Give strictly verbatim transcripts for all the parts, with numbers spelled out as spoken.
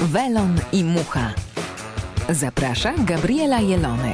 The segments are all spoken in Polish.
Welon i Mucha. Zaprasza Gabriela Jelonek.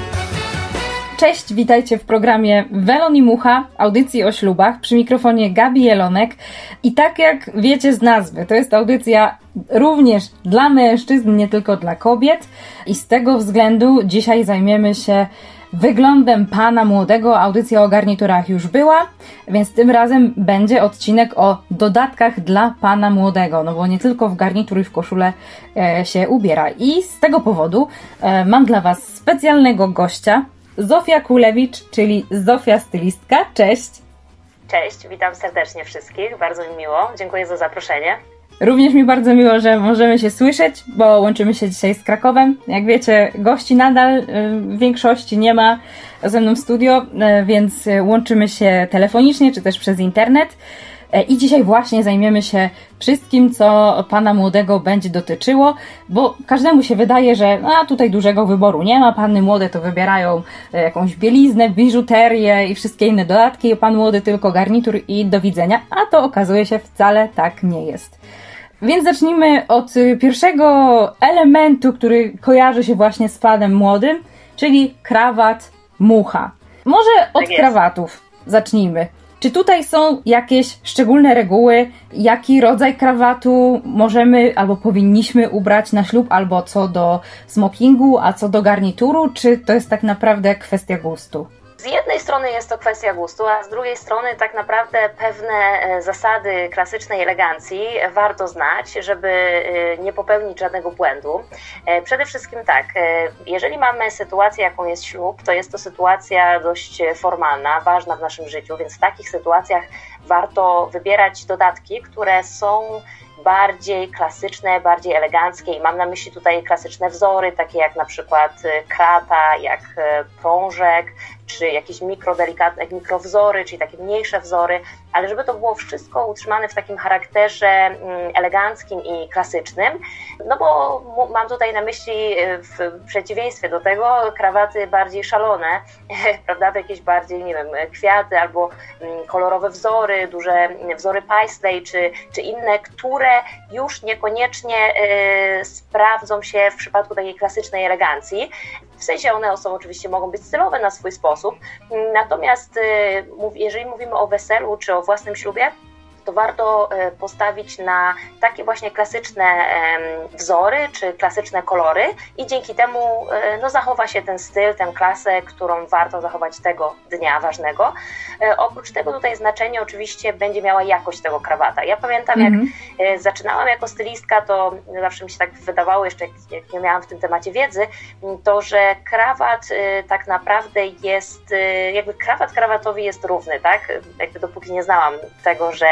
Cześć, witajcie w programie Welon i Mucha, audycji o ślubach. Przy mikrofonie Gabi Jelonek. I tak jak wiecie z nazwy, to jest audycja również dla mężczyzn, nie tylko dla kobiet. I z tego względu dzisiaj zajmiemy się wyglądem pana młodego. Audycja o garniturach już była, więc tym razem będzie odcinek o dodatkach dla pana młodego, no bo nie tylko w garnitur i w koszulę e, się ubiera. I z tego powodu e, mam dla was specjalnego gościa, Zofia Kulewicz, czyli Zofia stylistka. Cześć! Cześć, witam serdecznie wszystkich, bardzo mi miło, dziękuję za zaproszenie. Również mi bardzo miło, że możemy się słyszeć, bo łączymy się dzisiaj z Krakowem. Jak wiecie, gości nadal w większości nie ma ze mną w studio, więc łączymy się telefonicznie czy też przez internet. I dzisiaj właśnie zajmiemy się wszystkim, co pana młodego będzie dotyczyło, bo każdemu się wydaje, że a tutaj dużego wyboru nie ma, panny młode to wybierają jakąś bieliznę, biżuterię i wszystkie inne dodatki, pan młody tylko garnitur i do widzenia, a to okazuje się wcale tak nie jest. Więc zacznijmy od pierwszego elementu, który kojarzy się właśnie z panem młodym, czyli krawat, mucha. Może od Tak jest. Krawatów zacznijmy. Czy tutaj są jakieś szczególne reguły, jaki rodzaj krawatu możemy albo powinniśmy ubrać na ślub, albo co do smokingu, a co do garnituru, czy to jest tak naprawdę kwestia gustu? Z jednej strony jest to kwestia gustu, a z drugiej strony tak naprawdę pewne zasady klasycznej elegancji warto znać, żeby nie popełnić żadnego błędu. Przede wszystkim tak, jeżeli mamy sytuację, jaką jest ślub, to jest to sytuacja dość formalna, ważna w naszym życiu, więc w takich sytuacjach warto wybierać dodatki, które są bardziej klasyczne, bardziej eleganckie i mam na myśli tutaj klasyczne wzory, takie jak na przykład krata, jak prążek, czy jakieś mikrodelikatne mikrowzory, czyli takie mniejsze wzory, ale żeby to było wszystko utrzymane w takim charakterze eleganckim i klasycznym, no bo mam tutaj na myśli w przeciwieństwie do tego krawaty bardziej szalone, prawda, jakieś bardziej, nie wiem, kwiaty albo kolorowe wzory, duże wzory paisley, czy, czy inne, które już niekoniecznie y, sprawdzą się w przypadku takiej klasycznej elegancji. W sensie one są oczywiście mogą być stylowe na swój sposób, natomiast y, jeżeli mówimy o weselu czy o własnym ślubie, to warto postawić na takie właśnie klasyczne wzory czy klasyczne kolory i dzięki temu no, zachowa się ten styl, tę klasę, którą warto zachować tego dnia ważnego. Oprócz tego tutaj znaczenie oczywiście będzie miała jakość tego krawata. Ja pamiętam, jak mm-hmm. zaczynałam jako stylistka, to zawsze mi się tak wydawało, jeszcze jak, jak nie miałam w tym temacie wiedzy, to że krawat tak naprawdę jest, jakby krawat krawatowi jest równy, tak? Jakby dopóki nie znałam tego, że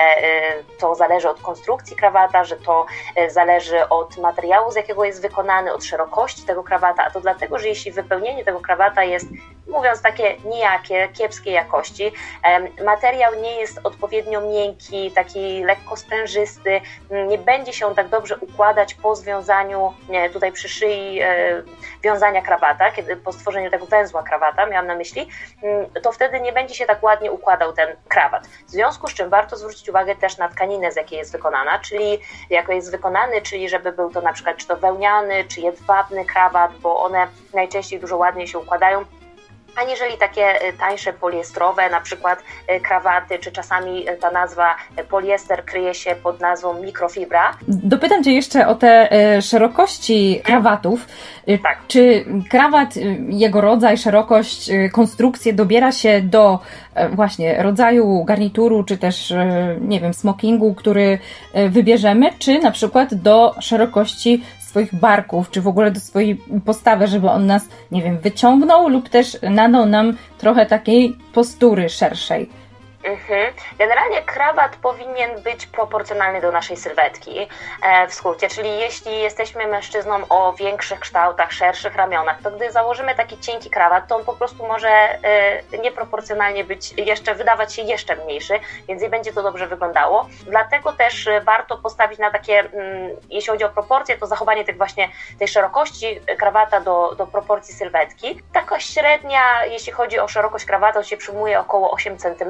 to zależy od konstrukcji krawata, że to zależy od materiału, z jakiego jest wykonany, od szerokości tego krawata, a to dlatego, że jeśli wypełnienie tego krawata jest, mówiąc takie nijakie, kiepskiej jakości, materiał nie jest odpowiednio miękki, taki lekko sprężysty, nie będzie się on tak dobrze układać po związaniu, tutaj przy szyi wiązania krawata, kiedy po stworzeniu tego węzła krawata, miałam na myśli, to wtedy nie będzie się tak ładnie układał ten krawat. W związku z czym warto zwrócić uwagę też na tkaninę, z jakiej jest wykonana, czyli jako jest wykonany, czyli żeby był to na przykład czy to wełniany, czy jedwabny krawat, bo one najczęściej dużo ładniej się układają, aniżeli takie tańsze poliestrowe, na przykład krawaty, czy czasami ta nazwa poliester kryje się pod nazwą mikrofibra. Dopytam Cię jeszcze o te szerokości krawatów. Tak. Czy krawat, jego rodzaj, szerokość, konstrukcję dobiera się do właśnie rodzaju garnituru, czy też, nie wiem, smokingu, który wybierzemy, czy na przykład do szerokości swoich barków, czy w ogóle do swojej postawy, żeby on nas, nie wiem, wyciągnął lub też nadał nam trochę takiej postury szerszej. Mhm. Generalnie krawat powinien być proporcjonalny do naszej sylwetki, e, w skrócie, czyli jeśli jesteśmy mężczyzną o większych kształtach, szerszych ramionach, to gdy założymy taki cienki krawat, to on po prostu może e, nieproporcjonalnie być, jeszcze wydawać się jeszcze mniejszy, więc nie będzie to dobrze wyglądało. Dlatego też warto postawić na takie, mm, jeśli chodzi o proporcje, to zachowanie tych właśnie tej szerokości krawata do, do proporcji sylwetki. Taka średnia, jeśli chodzi o szerokość krawata, to się przyjmuje około osiem centymetrów.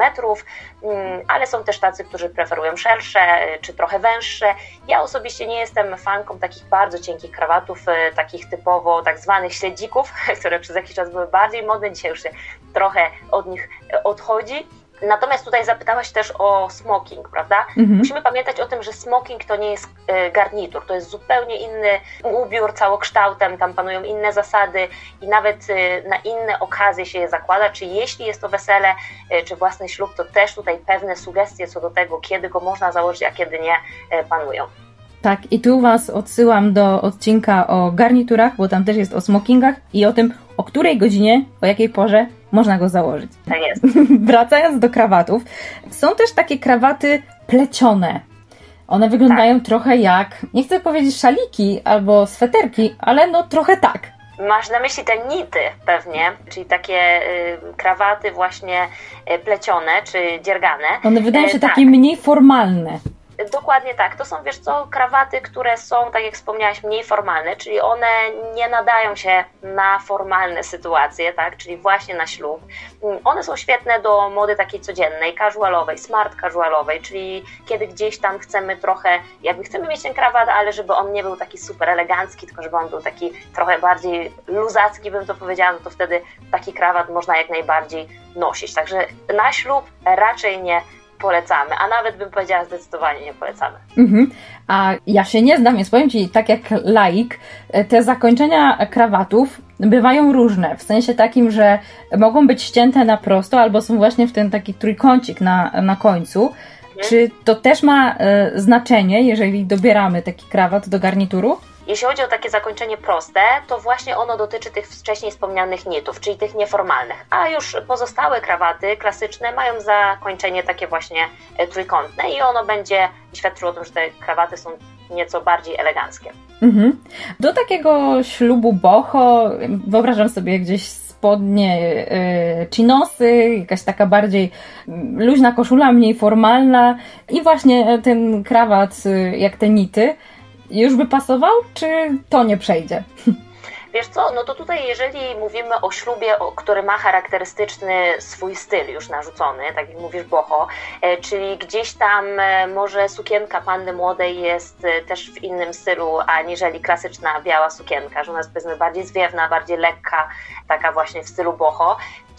krawatów, ale są też tacy, którzy preferują szersze czy trochę węższe. Ja osobiście nie jestem fanką takich bardzo cienkich krawatów, takich typowo tak zwanych śledzików, które przez jakiś czas były bardziej modne, dzisiaj już się trochę od nich odchodzi. Natomiast tutaj zapytałaś też o smoking, prawda? Mhm. Musimy pamiętać o tym, że smoking to nie jest garnitur, to jest zupełnie inny ubiór całokształtem, tam panują inne zasady i nawet na inne okazje się je zakłada, czy jeśli jest to wesele, czy własny ślub, to też tutaj pewne sugestie co do tego, kiedy go można założyć, a kiedy nie, panują. Tak, i tu Was odsyłam do odcinka o garniturach, bo tam też jest o smokingach i o tym, o której godzinie, o jakiej porze można go założyć. Tak jest. Wracając do krawatów, są też takie krawaty plecione. One wyglądają tak. trochę jak, nie chcę powiedzieć szaliki albo sweterki, ale no trochę tak. Masz na myśli te nity pewnie, czyli takie y, krawaty właśnie y, plecione czy dziergane. One wydają się y, takie tak. mniej formalne. Dokładnie tak. To są, wiesz co, krawaty, które są, tak jak wspomniałaś, mniej formalne, czyli one nie nadają się na formalne sytuacje, tak, czyli właśnie na ślub. One są świetne do mody takiej codziennej, casualowej, smart casualowej, czyli kiedy gdzieś tam chcemy trochę, jakby chcemy mieć ten krawat, ale żeby on nie był taki super elegancki, tylko żeby on był taki trochę bardziej luzacki, bym to powiedziała, no to wtedy taki krawat można jak najbardziej nosić. Także na ślub raczej nie polecamy, a nawet bym powiedziała zdecydowanie nie polecamy. Mhm. A ja się nie znam, więc powiem Ci, tak jak laik, te zakończenia krawatów bywają różne, w sensie takim, że mogą być ścięte na prosto, albo są właśnie w ten taki trójkącik na, na końcu. Mhm. Czy to też ma e, znaczenie, jeżeli dobieramy taki krawat do garnituru? Jeśli chodzi o takie zakończenie proste, to właśnie ono dotyczy tych wcześniej wspomnianych nitów, czyli tych nieformalnych, a już pozostałe krawaty klasyczne mają zakończenie takie właśnie trójkątne i ono będzie świadczyło o tym, że te krawaty są nieco bardziej eleganckie. Mhm. Do takiego ślubu boho wyobrażam sobie gdzieś spodnie, yy, chinosy, jakaś taka bardziej luźna koszula, mniej formalna i właśnie ten krawat jak te nity. Już by pasował, czy to nie przejdzie? Wiesz co, no to tutaj jeżeli mówimy o ślubie, który ma charakterystyczny swój styl już narzucony, tak jak mówisz boho, czyli gdzieś tam może sukienka panny młodej jest też w innym stylu, aniżeli klasyczna biała sukienka, że ona jest powiedzmy bardziej zwiewna, bardziej lekka, taka właśnie w stylu boho,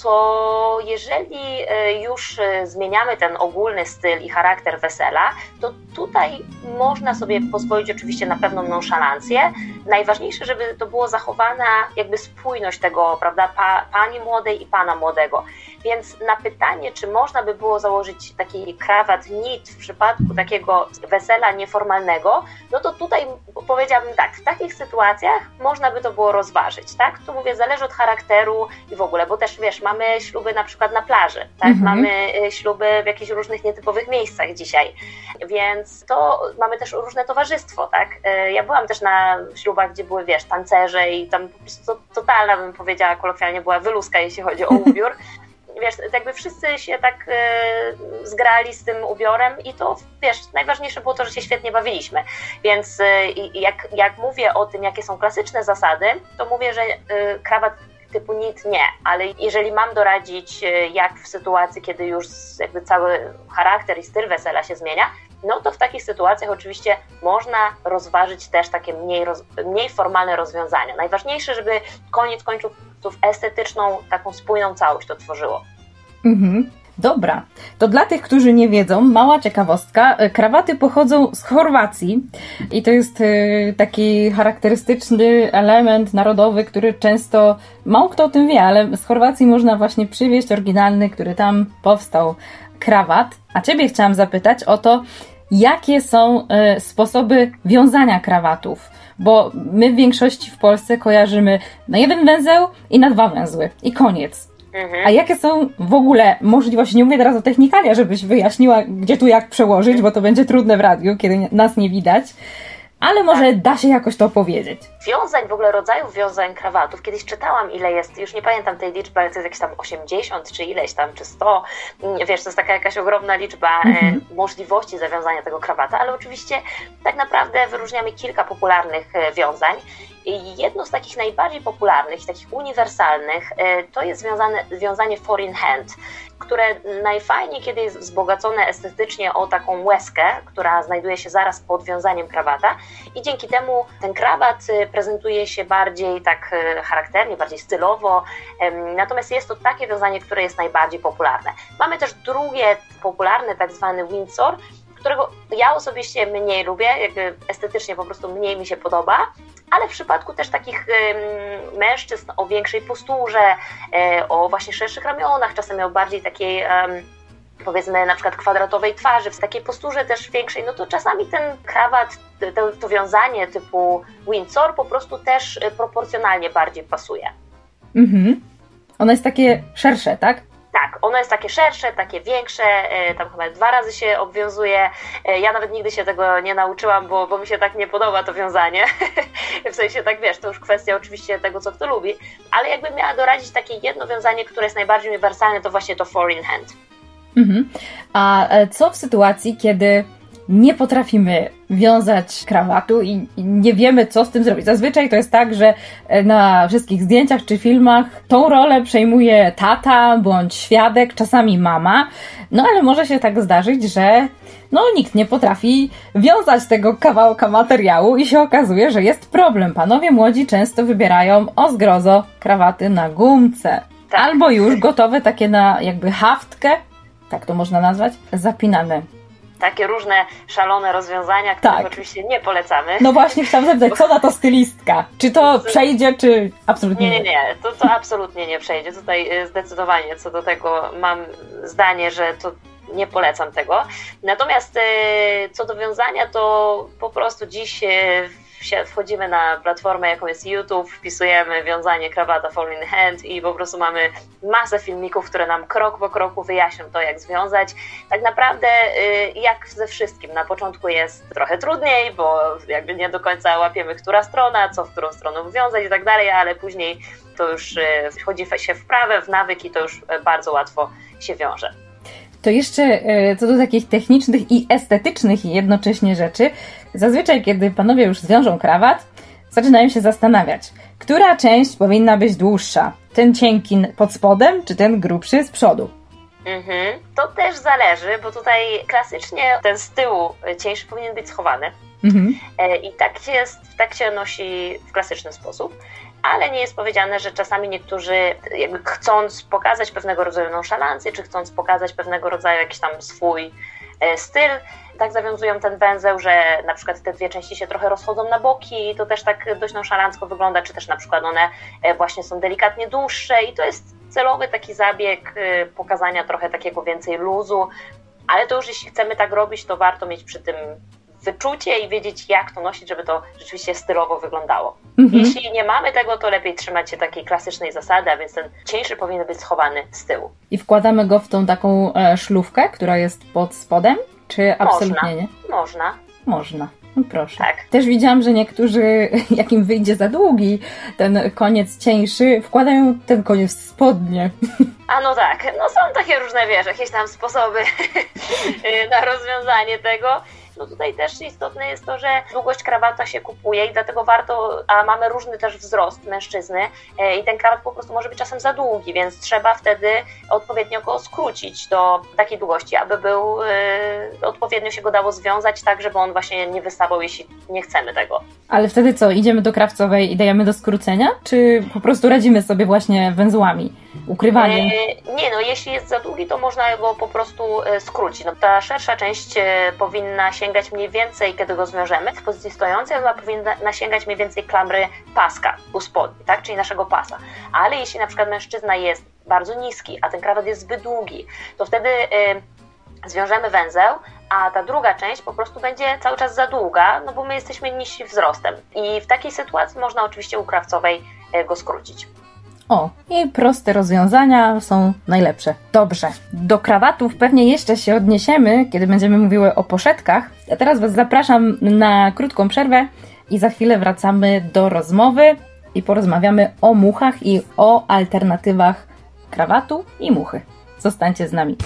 to jeżeli już zmieniamy ten ogólny styl i charakter wesela, to tutaj można sobie pozwolić oczywiście na pewną nonszalancję. Najważniejsze, żeby to było zachowana jakby spójność tego, prawda, pa, pani młodej i pana młodego. Więc na pytanie, czy można by było założyć taki krawat nit w przypadku takiego wesela nieformalnego, no to tutaj powiedziałabym tak, w takich sytuacjach można by to było rozważyć, tak? Tu mówię, zależy od charakteru i w ogóle, bo też wiesz, mamy śluby na przykład na plaży, tak? Mhm. Mamy śluby w jakichś różnych nietypowych miejscach dzisiaj, więc to mamy też różne towarzystwo, tak? Ja byłam też na ślubach, gdzie były, wiesz, tancerze i tam po prostu to, totalna, bym powiedziała kolokwialnie, była wyluska, jeśli chodzi o ubiór. Wiesz, jakby wszyscy się tak y, zgrali z tym ubiorem i to, wiesz, najważniejsze było to, że się świetnie bawiliśmy. Więc y, jak, jak mówię o tym, jakie są klasyczne zasady, to mówię, że y, krawat typu nit nie, ale jeżeli mam doradzić, y, jak w sytuacji, kiedy już jakby cały charakter i styl wesela się zmienia, no to w takich sytuacjach oczywiście można rozważyć też takie mniej, roz, mniej formalne rozwiązania. Najważniejsze, żeby koniec końców estetyczną, taką spójną całość to tworzyło. Mhm. Dobra, to dla tych, którzy nie wiedzą, mała ciekawostka, krawaty pochodzą z Chorwacji i to jest taki charakterystyczny element narodowy, który często, mało kto o tym wie, ale z Chorwacji można właśnie przywieźć oryginalny, który tam powstał krawat. A Ciebie chciałam zapytać o to, jakie są y, sposoby wiązania krawatów, bo my w większości w Polsce kojarzymy na jeden węzeł i na dwa węzły i koniec. Mhm. A jakie są w ogóle możliwości, nie mówię teraz o technikalia, żebyś wyjaśniła, gdzie tu jak przełożyć, bo to będzie trudne w radiu, kiedy nas nie widać, ale może da się jakoś to powiedzieć. Wiązań, w ogóle rodzajów wiązań krawatów. Kiedyś czytałam, ile jest, już nie pamiętam tej liczby, ale to jest jakieś tam osiemdziesiąt, czy ileś tam, czy sto. Wiesz, to jest taka jakaś ogromna liczba mhm. e, możliwości zawiązania tego krawata, ale oczywiście tak naprawdę wyróżniamy kilka popularnych e, wiązań. Jedno z takich najbardziej popularnych i takich uniwersalnych to jest związane, wiązanie four in hand, które najfajniej, kiedy jest wzbogacone estetycznie o taką łezkę, która znajduje się zaraz pod wiązaniem krawata i dzięki temu ten krawat prezentuje się bardziej tak charakternie, bardziej stylowo, natomiast jest to takie wiązanie, które jest najbardziej popularne. Mamy też drugie popularne, tak zwany Windsor, którego ja osobiście mniej lubię, jakby estetycznie po prostu mniej mi się podoba, ale w przypadku też takich y, mężczyzn o większej posturze, y, o właśnie szerszych ramionach, czasem o bardziej takiej y, powiedzmy na przykład kwadratowej twarzy, w takiej posturze też większej, no to czasami ten krawat, to, to wiązanie typu Windsor po prostu też y, proporcjonalnie bardziej pasuje. Mhm. Ono jest takie szersze, tak? Tak, ono jest takie szersze, takie większe, tam chyba dwa razy się obwiązuje. Ja nawet nigdy się tego nie nauczyłam, bo, bo mi się tak nie podoba to wiązanie. W sensie tak, wiesz, to już kwestia oczywiście tego, co kto lubi, ale jakbym miała doradzić takie jedno wiązanie, które jest najbardziej uniwersalne, to właśnie to four in hand. Mhm. A co w sytuacji, kiedy nie potrafimy wiązać krawatu i nie wiemy, co z tym zrobić? Zazwyczaj to jest tak, że na wszystkich zdjęciach czy filmach tą rolę przejmuje tata bądź świadek, czasami mama, no ale może się tak zdarzyć, że no nikt nie potrafi wiązać tego kawałka materiału i się okazuje, że jest problem. Panowie młodzi często wybierają o zgrozo krawaty na gumce. Tak. Albo już gotowe takie na jakby haftkę, tak to można nazwać, zapinane. Takie różne szalone rozwiązania, których tak. oczywiście nie polecamy. No właśnie, chciałam zapytać, co na to stylistka? Czy to przejdzie, czy absolutnie nie? Nie, nie, nie. To, to absolutnie nie przejdzie. Tutaj zdecydowanie co do tego mam zdanie, że to nie polecam tego. Natomiast co do wiązania, to po prostu dziś wchodzimy na platformę, jaką jest YouTube, wpisujemy wiązanie krawata four in hand i po prostu mamy masę filmików, które nam krok po kroku wyjaśnią to, jak związać. Tak naprawdę jak ze wszystkim, na początku jest trochę trudniej, bo jakby nie do końca łapiemy, która strona, co w którą stroną wiązać i tak dalej, ale później to już wchodzi się w wprawę, w nawyk i to już bardzo łatwo się wiąże. To jeszcze co do takich technicznych i estetycznych i jednocześnie rzeczy, zazwyczaj kiedy panowie już zwiążą krawat, zaczynają się zastanawiać, która część powinna być dłuższa? Ten cienki pod spodem, czy ten grubszy z przodu? Mhm. To też zależy, bo tutaj klasycznie ten z tyłu cieńszy powinien być schowany. Mhm. I tak jest, tak się nosi w klasyczny sposób. Ale nie jest powiedziane, że czasami niektórzy jakby chcąc pokazać pewnego rodzaju nonszalancję, czy chcąc pokazać pewnego rodzaju jakiś tam swój styl, tak zawiązują ten węzeł, że na przykład te dwie części się trochę rozchodzą na boki i to też tak dość nonszalancko wygląda, czy też na przykład one właśnie są delikatnie dłuższe i to jest celowy taki zabieg pokazania trochę takiego więcej luzu, ale to już jeśli chcemy tak robić, to warto mieć przy tym wyczucie i wiedzieć, jak to nosić, żeby to rzeczywiście stylowo wyglądało. Mhm. Jeśli nie mamy tego, to lepiej trzymać się takiej klasycznej zasady, a więc ten cieńszy powinien być schowany z tyłu. I wkładamy go w tą taką e, szlufkę, która jest pod spodem? Czy absolutnie Można. nie? Można. Można. No proszę. Tak. Też widziałam, że niektórzy, jak im wyjdzie za długi ten koniec cieńszy, wkładają ten koniec w spodnie. A no tak, no są takie różne, wiesz, jakieś tam sposoby na rozwiązanie tego. No tutaj też istotne jest to, że długość krawata się kupuje i dlatego warto, a mamy różny też wzrost mężczyzny i ten krawat po prostu może być czasem za długi, więc trzeba wtedy odpowiednio go skrócić do takiej długości, aby był, yy, odpowiednio się go dało związać tak, żeby on właśnie nie wystawał, jeśli nie chcemy tego. Ale wtedy co, idziemy do krawcowej i dajemy do skrócenia, czy po prostu radzimy sobie właśnie węzłami, ukrywaniem? Yy, nie, no jeśli jest za długi, to można go po prostu yy, skrócić. No, ta szersza część yy, powinna się sięgać mniej więcej, kiedy go zwiążemy w pozycji stojącej, ona powinna sięgać mniej więcej klamry paska u spodni, tak, czyli naszego pasa. Ale jeśli na przykład mężczyzna jest bardzo niski, a ten krawat jest zbyt długi, to wtedy y, zwiążemy węzeł, a ta druga część po prostu będzie cały czas za długa, no bo my jesteśmy niżsi wzrostem. I w takiej sytuacji można oczywiście u krawcowej y, go skrócić. O, i proste rozwiązania są najlepsze. Dobrze, do krawatów pewnie jeszcze się odniesiemy, kiedy będziemy mówiły o poszetkach. A teraz Was zapraszam na krótką przerwę i za chwilę wracamy do rozmowy i porozmawiamy o muchach i o alternatywach krawatu i muchy. Zostańcie z nami.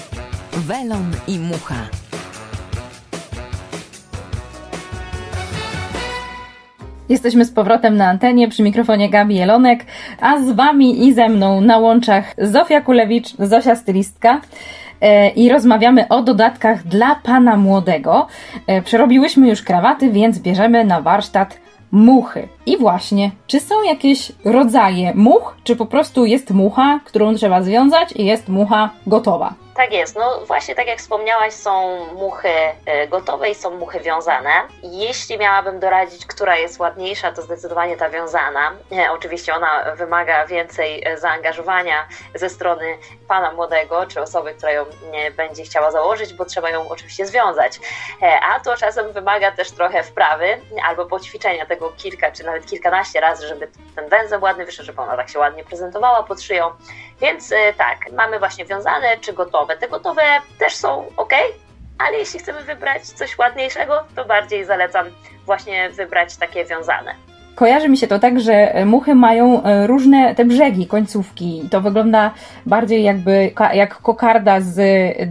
Welon i mucha. Jesteśmy z powrotem na antenie, przy mikrofonie Gabi Jelonek, a z Wami i ze mną na łączach Zofia Kulewicz, Zosia stylistka, i rozmawiamy o dodatkach dla pana młodego. Przerobiłyśmy już krawaty, więc bierzemy na warsztat muchy. I właśnie, czy są jakieś rodzaje much, czy po prostu jest mucha, którą trzeba związać i jest mucha gotowa? Tak jest, no właśnie tak jak wspomniałaś, są muchy gotowe i są muchy wiązane. Jeśli miałabym doradzić, która jest ładniejsza, to zdecydowanie ta wiązana. Oczywiście ona wymaga więcej zaangażowania ze strony pana młodego, czy osoby, która ją będzie chciała założyć, bo trzeba ją oczywiście związać. A to czasem wymaga też trochę wprawy, albo poćwiczenia tego kilka, czy nawet kilkanaście razy, żeby ten węzeł ładny wyszedł, żeby ona tak się ładnie prezentowała pod szyją. Więc tak, mamy właśnie wiązane czy gotowe. Te gotowe też są ok, ale jeśli chcemy wybrać coś ładniejszego, to bardziej zalecam właśnie wybrać takie wiązane. Kojarzy mi się to tak, że muchy mają różne te brzegi, końcówki. To wygląda bardziej jakby jak kokarda z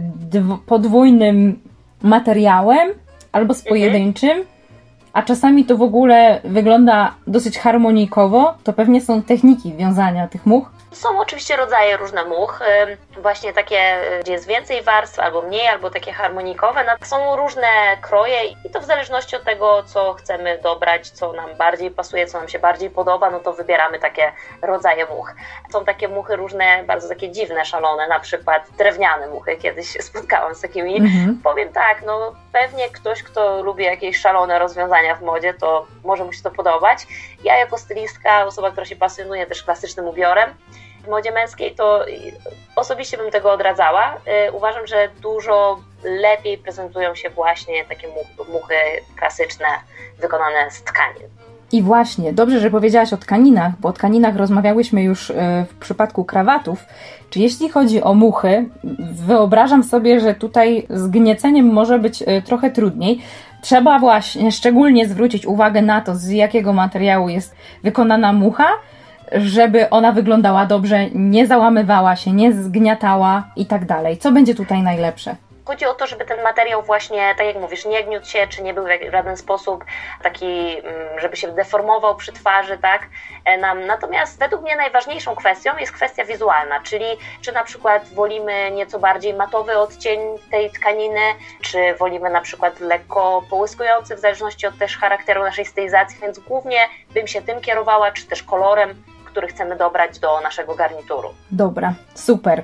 podwójnym materiałem albo z pojedynczym, mhm. a czasami to w ogóle wygląda dosyć harmonijkowo. To pewnie są techniki wiązania tych much. Są oczywiście rodzaje różne much, właśnie takie, gdzie jest więcej warstw, albo mniej, albo takie harmonikowe. Są różne kroje i to w zależności od tego, co chcemy dobrać, co nam bardziej pasuje, co nam się bardziej podoba, no to wybieramy takie rodzaje much. Są takie muchy różne, bardzo takie dziwne, szalone, na przykład drewniane muchy. Kiedyś się spotkałam z takimi. Mhm. Powiem tak, no pewnie ktoś, kto lubi jakieś szalone rozwiązania w modzie, to może mu się to podobać. Ja jako stylistka, osoba, która się pasjonuje też klasycznym ubiorem, w modzie męskiej, to osobiście bym tego odradzała. Uważam, że dużo lepiej prezentują się właśnie takie muchy klasyczne, wykonane z tkanin. I właśnie, dobrze, że powiedziałaś o tkaninach, bo o tkaninach rozmawiałyśmy już w przypadku krawatów. Czy jeśli chodzi o muchy, wyobrażam sobie, że tutaj z gnieceniem może być trochę trudniej. Trzeba właśnie szczególnie zwrócić uwagę na to, z jakiego materiału jest wykonana mucha, żeby ona wyglądała dobrze, nie załamywała się, nie zgniatała i tak dalej. Co będzie tutaj najlepsze? Chodzi o to, żeby ten materiał właśnie, tak jak mówisz, nie gniótł się, czy nie był w żaden sposób taki, żeby się deformował przy twarzy, tak? Natomiast według mnie najważniejszą kwestią jest kwestia wizualna, czyli czy na przykład wolimy nieco bardziej matowy odcień tej tkaniny, czy wolimy na przykład lekko połyskujący, w zależności od też charakteru naszej stylizacji, więc głównie bym się tym kierowała, czy też kolorem, który chcemy dobrać do naszego garnituru. Dobra, super.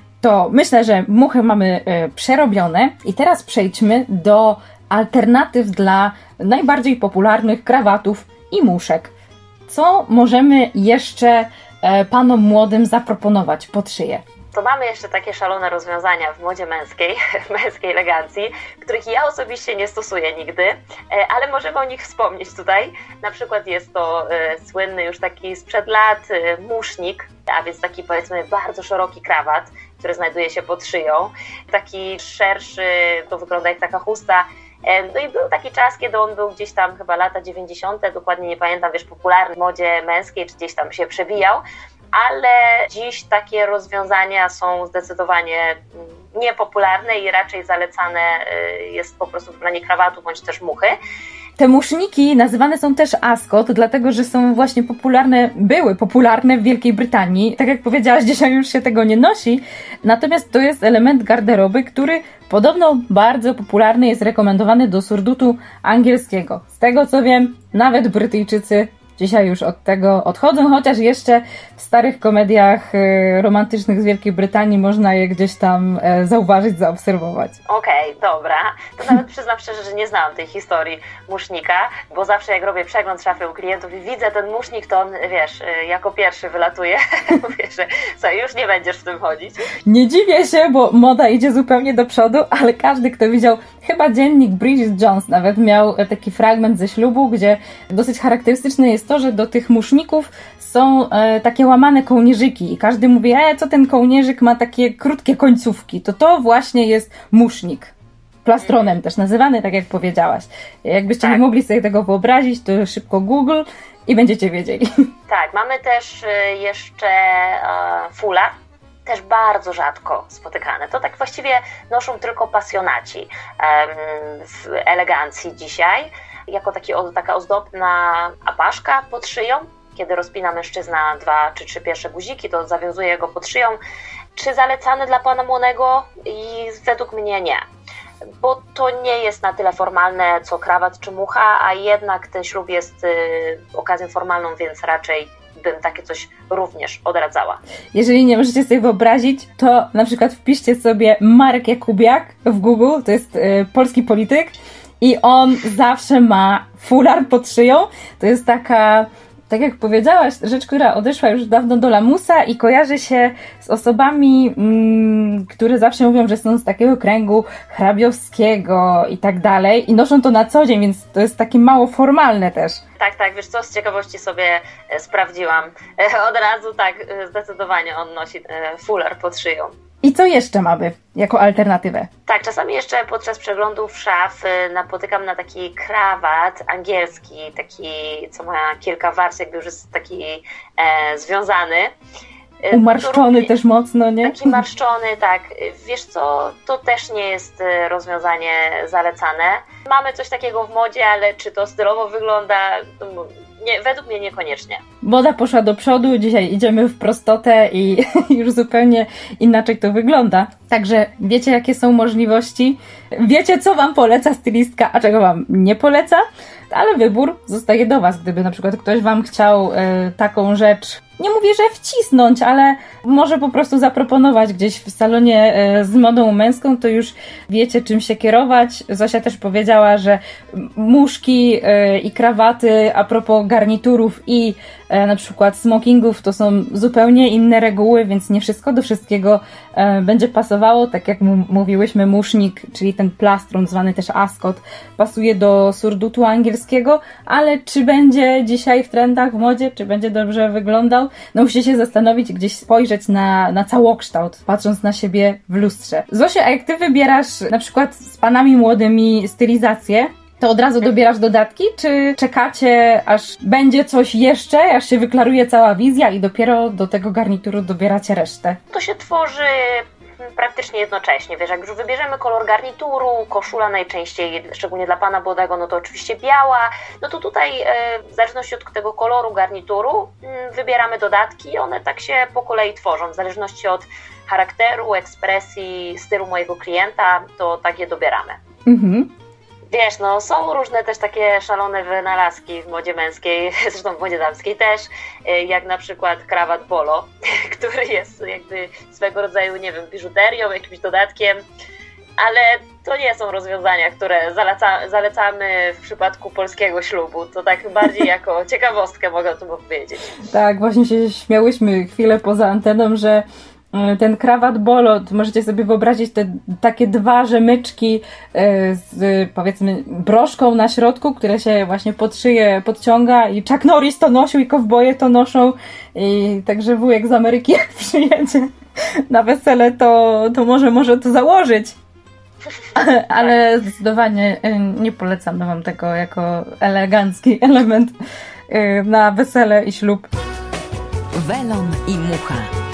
To myślę, że muchy mamy y, przerobione i teraz przejdźmy do alternatyw dla najbardziej popularnych krawatów i muszek. Co możemy jeszcze y, panom młodym zaproponować pod szyję? To mamy jeszcze takie szalone rozwiązania w modzie męskiej, w męskiej elegancji, których ja osobiście nie stosuję nigdy, ale możemy o nich wspomnieć tutaj. Na przykład jest to słynny już taki sprzed lat musznik, a więc taki powiedzmy bardzo szeroki krawat, który znajduje się pod szyją. Taki szerszy, to wygląda jak taka chusta. No i był taki czas, kiedy on był gdzieś tam chyba lata dziewięćdziesiąte, dokładnie nie pamiętam, wiesz, popularny w modzie męskiej, czy gdzieś tam się przebijał. Ale dziś takie rozwiązania są zdecydowanie niepopularne i raczej zalecane jest po prostu wybranie krawatu bądź też muchy. Te muszniki nazywane są też ascot, dlatego że są właśnie popularne, były popularne w Wielkiej Brytanii. Tak jak powiedziałaś, dzisiaj już się tego nie nosi, natomiast to jest element garderoby, który podobno bardzo popularny, jest rekomendowany do surdutu angielskiego. Z tego co wiem, nawet Brytyjczycy dzisiaj już od tego odchodzą, chociaż jeszcze w starych komediach romantycznych z Wielkiej Brytanii można je gdzieś tam zauważyć, zaobserwować. Okej, okay, dobra. To nawet przyznam szczerze, że nie znałam tej historii musznika, bo zawsze jak robię przegląd szafy u klientów i widzę ten musznik, to on, wiesz, jako pierwszy wylatuje. Mówię, że co, już nie będziesz w tym chodzić. Nie dziwię się, bo moda idzie zupełnie do przodu, ale każdy, kto widział, chyba dziennik Bridget Jones nawet miał taki fragment ze ślubu, gdzie dosyć charakterystyczne jest to, że do tych muszników są e, takie łamane kołnierzyki i każdy mówi, e, co ten kołnierzyk ma takie krótkie końcówki, to to właśnie jest musznik. Plastronem mm. też nazywany, tak jak powiedziałaś. Jakbyście tak. nie mogli sobie tego wyobrazić, to szybko Google i będziecie wiedzieli. Tak, mamy też jeszcze e, fular, też bardzo rzadko spotykane. To tak właściwie noszą tylko pasjonaci e, w elegancji dzisiaj. jako taki, taka ozdobna apaszka pod szyją. Kiedy rozpina mężczyzna dwa czy trzy pierwsze guziki, to zawiązuje go pod szyją. Czy zalecane dla pana młodego? I według mnie nie. Bo to nie jest na tyle formalne, co krawat czy mucha, a jednak ten ślub jest y, okazją formalną, więc raczej bym takie coś również odradzała. Jeżeli nie możecie sobie wyobrazić, to na przykład wpiszcie sobie Marek Jakubiak w Google, to jest y, polski polityk i on zawsze ma fular pod szyją. To jest taka... Tak jak powiedziałaś, rzecz, która odeszła już dawno do lamusa i kojarzy się z osobami, mm, które zawsze mówią, że są z takiego kręgu hrabiowskiego i tak dalej i noszą to na co dzień, więc to jest takie mało formalne też. Tak, tak, wiesz co, z ciekawości sobie e, sprawdziłam. E, od razu tak, e, zdecydowanie on nosi e, fular pod szyją. I co jeszcze mamy jako alternatywę? Tak, czasami jeszcze podczas przeglądów szaf napotykam na taki krawat angielski, taki, co ma kilka warstw, jakby już jest taki e, związany. Umarszczony też mocno, nie? Taki marszczony, tak. Wiesz co, to też nie jest rozwiązanie zalecane. Mamy coś takiego w modzie, ale czy to stylowo wygląda? Nie, według mnie niekoniecznie. Moda poszła do przodu, dzisiaj idziemy w prostotę i już zupełnie inaczej to wygląda. Także wiecie, jakie są możliwości, wiecie, co wam poleca stylistka, a czego wam nie poleca, ale wybór zostaje do was. Gdyby na przykład ktoś wam chciał y, taką rzecz, nie mówię, że wcisnąć, ale może po prostu zaproponować gdzieś w salonie y, z modą męską, to już wiecie, czym się kierować. Zosia też powiedziała, że muszki y, i krawaty a propos garniturów i y, na przykład smokingów to są zupełnie inne reguły, więc nie wszystko do wszystkiego y, będzie pasowało. Tak jak m- mówiłyśmy, musznik, czyli ten plastron zwany też ascot, pasuje do surdutu angielskiego, ale czy będzie dzisiaj w trendach, w modzie, czy będzie dobrze wyglądał? No musicie się zastanowić, gdzieś spojrzeć na, na całokształt, patrząc na siebie w lustrze. Zosia, a jak ty wybierasz na przykład z panami młodymi stylizację, to od razu dobierasz dodatki, czy czekacie, aż będzie coś jeszcze, aż się wyklaruje cała wizja i dopiero do tego garnituru dobieracie resztę? To się tworzy praktycznie jednocześnie, wiesz, jak już wybierzemy kolor garnituru, koszula najczęściej, szczególnie dla pana młodego, no to oczywiście biała, no to tutaj w zależności od tego koloru garnituru wybieramy dodatki i one tak się po kolei tworzą, w zależności od charakteru, ekspresji, stylu mojego klienta, to tak je dobieramy. Mhm. Wiesz, no są różne też takie szalone wynalazki w modzie męskiej, zresztą w modzie damskiej też, jak na przykład krawat polo, który jest jakby swego rodzaju, nie wiem, biżuterią, jakimś dodatkiem, ale to nie są rozwiązania, które zaleca, zalecamy w przypadku polskiego ślubu. To tak bardziej jako ciekawostkę mogę o tym powiedzieć. Tak, właśnie się śmiałyśmy chwilę poza anteną, że ten krawat bolo, możecie sobie wyobrazić te takie dwa rzemyczki z, powiedzmy, broszką na środku, które się właśnie pod szyję podciąga i Chuck Norris to nosił i kowboje to noszą i także wujek z Ameryki jak przyjedzie na wesele, to, to może może to założyć. Ale zdecydowanie nie polecam wam tego jako elegancki element na wesele i ślub. Welon i mucha.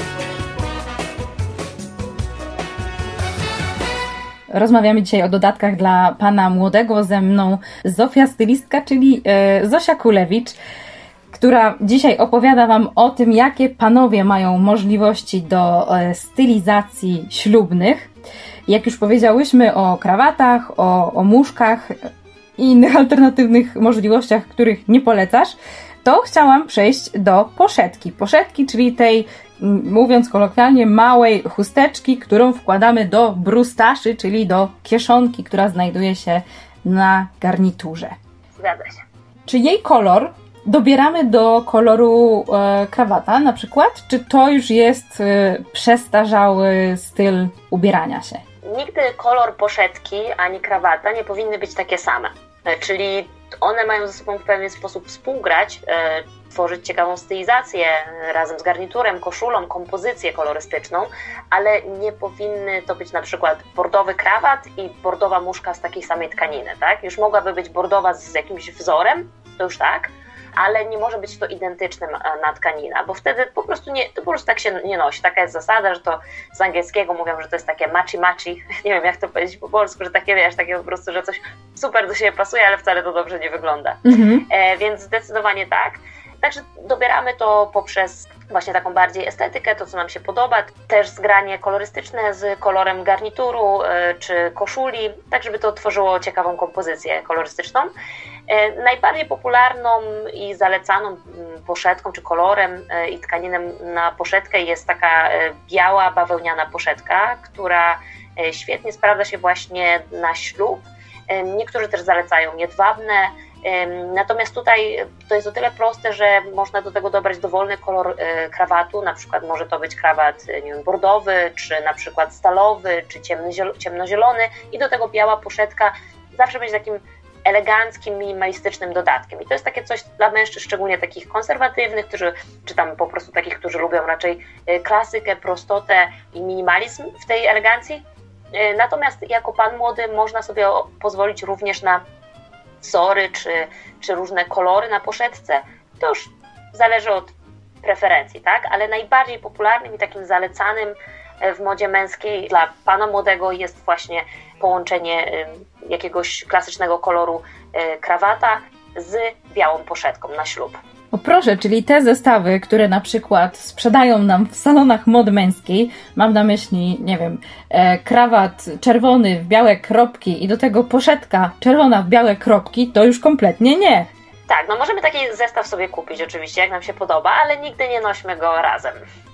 Rozmawiamy dzisiaj o dodatkach dla pana młodego, ze mną Zofia stylistka, czyli e, Zosia Kulewicz, która dzisiaj opowiada wam o tym, jakie panowie mają możliwości do e, stylizacji ślubnych. Jak już powiedziałyśmy o krawatach, o, o muszkach i innych alternatywnych możliwościach, których nie polecasz, to chciałam przejść do poszetki. Poszetki, czyli tej, mówiąc kolokwialnie, małej chusteczki, którą wkładamy do brustaszy, czyli do kieszonki, która znajduje się na garniturze. Zgadza się. Czy jej kolor dobieramy do koloru e, krawata na przykład? Czy to już jest e, przestarzały styl ubierania się? Nigdy kolor poszetki ani krawata nie powinny być takie same. Czyli one mają ze sobą w pewien sposób współgrać, e, tworzyć ciekawą stylizację razem z garniturem, koszulą, kompozycję kolorystyczną, ale nie powinny to być na przykład bordowy krawat i bordowa muszka z takiej samej tkaniny, tak? Już mogłaby być bordowa z jakimś wzorem, to już tak, ale nie może być to identyczna na tkanina, bo wtedy po prostu nie, to po prostu tak się nie nosi. Taka jest zasada, że to z angielskiego mówią, że to jest takie machi-machi, nie wiem jak to powiedzieć po polsku, że takie wiesz, takie po prostu, że coś super do siebie pasuje, ale wcale to dobrze nie wygląda. Mhm. E, więc zdecydowanie tak. Także dobieramy to poprzez właśnie taką bardziej estetykę, to co nam się podoba, też zgranie kolorystyczne z kolorem garnituru czy koszuli, tak żeby to tworzyło ciekawą kompozycję kolorystyczną. Najbardziej popularną i zalecaną poszetką czy kolorem i tkaninem na poszetkę jest taka biała bawełniana poszetka, która świetnie sprawdza się właśnie na ślub. Niektórzy też zalecają jedwabne. Natomiast tutaj to jest o tyle proste, że można do tego dobrać dowolny kolor krawatu, na przykład może to być krawat, nie wiem, bordowy, czy na przykład stalowy, czy ciemnozielony i do tego biała poszetka zawsze będzie takim eleganckim, minimalistycznym dodatkiem. I to jest takie coś dla mężczyzn, szczególnie takich konserwatywnych, którzy, czy tam po prostu takich, którzy lubią raczej klasykę, prostotę i minimalizm w tej elegancji. Natomiast jako pan młody można sobie pozwolić również na wzory czy, czy różne kolory na poszetce. To już zależy od preferencji, tak? Ale najbardziej popularnym i takim zalecanym w modzie męskiej dla pana młodego jest właśnie połączenie jakiegoś klasycznego koloru krawata z białą poszetką na ślub. O proszę, czyli te zestawy, które na przykład sprzedają nam w salonach mody męskiej, mam na myśli, nie wiem, e, krawat czerwony w białe kropki i do tego poszetka czerwona w białe kropki, to już kompletnie nie. Tak, no możemy taki zestaw sobie kupić oczywiście, jak nam się podoba, ale nigdy nie nośmy go razem.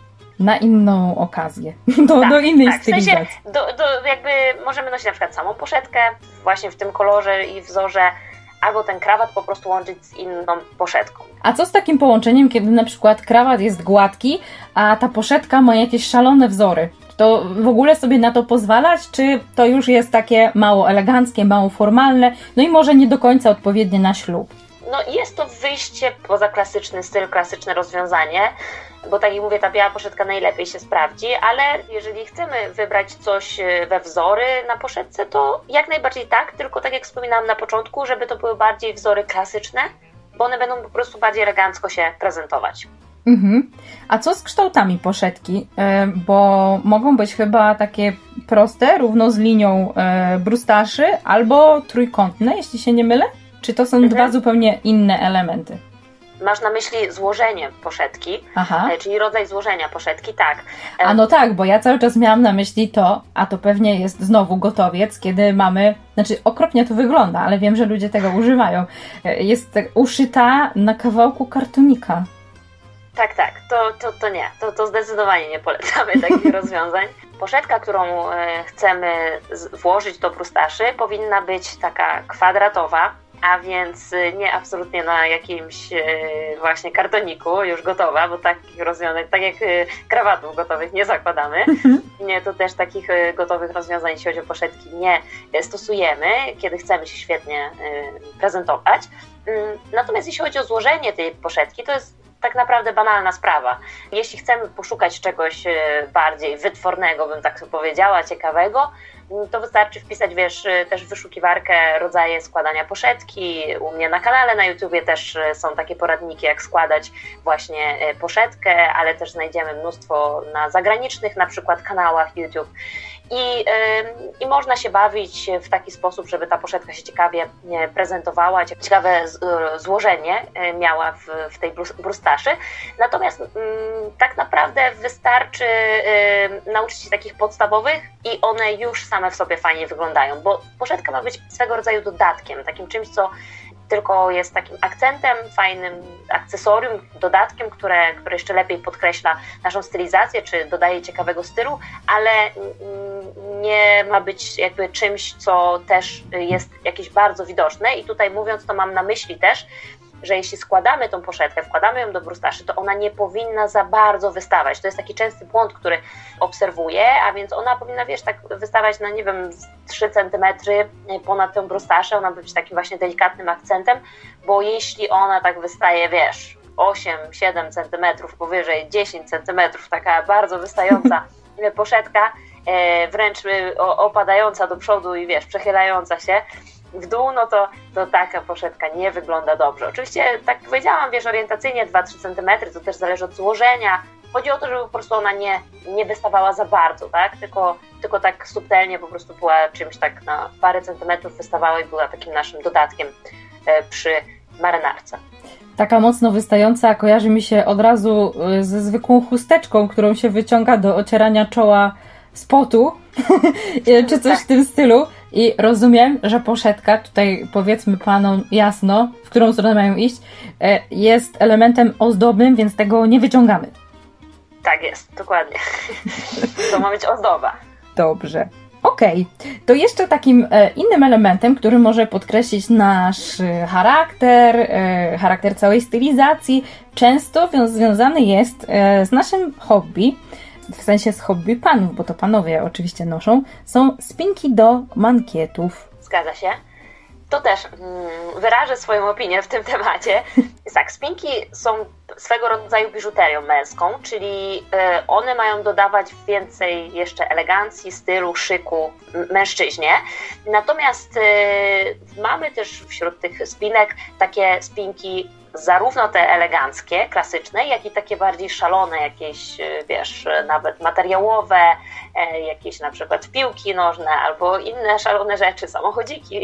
Na inną okazję, do, tak, do innej tak. stylizacji. W sensie, do, do, jakby możemy nosić na przykład samą poszetkę właśnie w tym kolorze i wzorze, albo ten krawat po prostu łączyć z inną poszetką. A co z takim połączeniem, kiedy na przykład krawat jest gładki, a ta poszetka ma jakieś szalone wzory? To w ogóle sobie na to pozwalać, czy to już jest takie mało eleganckie, mało formalne, no i może nie do końca odpowiednie na ślub? No jest to wyjście poza klasyczny styl, klasyczne rozwiązanie, bo tak jak mówię, ta biała poszetka najlepiej się sprawdzi, ale jeżeli chcemy wybrać coś we wzory na poszetce, to jak najbardziej tak, tylko tak jak wspominałam na początku, żeby to były bardziej wzory klasyczne, bo one będą po prostu bardziej elegancko się prezentować. Mhm. A co z kształtami poszetki? Bo mogą być chyba takie proste, równo z linią brustaszy, albo trójkątne, jeśli się nie mylę? Czy to są mhm. dwa zupełnie inne elementy? Masz na myśli złożenie poszetki, Aha. czyli rodzaj złożenia poszetki, tak. A no tak, bo ja cały czas miałam na myśli to, a to pewnie jest znowu gotowiec, kiedy mamy, znaczy okropnie to wygląda, ale wiem, że ludzie tego używają. Jest uszyta na kawałku kartonika. Tak, tak, to, to, to nie, to, to zdecydowanie nie polecamy takich rozwiązań. Poszetka, którą chcemy włożyć do brustaszy, powinna być taka kwadratowa, a więc nie absolutnie na jakimś właśnie kartoniku już gotowa, bo takich rozwiązań, tak jak krawatów gotowych nie zakładamy. Nie, to też takich gotowych rozwiązań, jeśli chodzi o poszetki, nie stosujemy, kiedy chcemy się świetnie prezentować. Natomiast jeśli chodzi o złożenie tej poszetki, to jest tak naprawdę banalna sprawa. Jeśli chcemy poszukać czegoś bardziej wytwornego, bym tak powiedziała, ciekawego, to wystarczy wpisać, wiesz, też w wyszukiwarkę rodzaje składania poszetki. U mnie na kanale na YouTubie też są takie poradniki, jak składać właśnie poszetkę, ale też znajdziemy mnóstwo na zagranicznych na przykład kanałach YouTube. I, yy, I można się bawić w taki sposób, żeby ta poszetka się ciekawie prezentowała, ciekawe z, złożenie miała w, w tej brustaszy. Natomiast yy, tak naprawdę wystarczy yy, nauczyć się takich podstawowych i one już same w sobie fajnie wyglądają, bo poszetka ma być swego rodzaju dodatkiem, takim czymś, co tylko jest takim akcentem, fajnym akcesorium, dodatkiem, które, które jeszcze lepiej podkreśla naszą stylizację, czy dodaje ciekawego stylu, ale nie ma być jakby czymś, co też jest jakieś bardzo widoczne. I tutaj mówiąc to mam na myśli też, że jeśli składamy tą poszetkę, wkładamy ją do brustaszy, to ona nie powinna za bardzo wystawać. To jest taki częsty błąd, który obserwuję, a więc ona powinna, wiesz, tak wystawać na, nie wiem, trzy centymetry ponad tę brustaszę, ona ma być takim właśnie delikatnym akcentem, bo jeśli ona tak wystaje, wiesz, osiem siedem centymetrów powyżej, dziesięć centymetrów, taka bardzo wystająca poszetka, wręcz opadająca do przodu i, wiesz, przechylająca się, w dół, no to, to taka poszetka nie wygląda dobrze. Oczywiście, tak jak powiedziałam, wiesz, orientacyjnie dwa trzy centymetry, to też zależy od złożenia. Chodzi o to, żeby po prostu ona nie, nie wystawała za bardzo, tak? Tylko, tylko tak subtelnie po prostu była czymś tak na parę centymetrów wystawała i była takim naszym dodatkiem przy marynarce. Taka mocno wystająca kojarzy mi się od razu ze zwykłą chusteczką, którą się wyciąga do ocierania czoła z potu, czy coś w tym stylu. I rozumiem, że poszetka, tutaj powiedzmy panom jasno, w którą stronę mają iść, jest elementem ozdobnym, więc tego nie wyciągamy. Tak jest, dokładnie. To ma być ozdoba. Dobrze. Okej, okay. To jeszcze takim e, innym elementem, który może podkreślić nasz e, charakter, e, charakter całej stylizacji, często wią- związany jest e, z naszym hobby, w sensie z hobby panów, bo to panowie oczywiście noszą, są spinki do mankietów. Zgadza się. To też mm, wyrażę swoją opinię w tym temacie. Tak, spinki są swego rodzaju biżuterią męską, czyli y, one mają dodawać więcej jeszcze elegancji, stylu, szyku mężczyźnie. Natomiast y, mamy też wśród tych spinek takie spinki zarówno te eleganckie, klasyczne, jak i takie bardziej szalone, jakieś, wiesz, nawet materiałowe, jakieś na przykład piłki nożne albo inne szalone rzeczy, samochodziki.